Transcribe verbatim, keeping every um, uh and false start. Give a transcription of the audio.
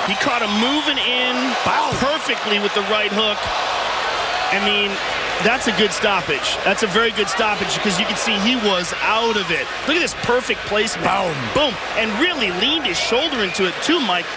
He caught him moving in Bow. perfectly with the right hook. I mean, that's a good stoppage. That's a very good stoppage because you can see he was out of it. Look at this perfect placement. Boom. Boom. And really leaned his shoulder into it too, Mike.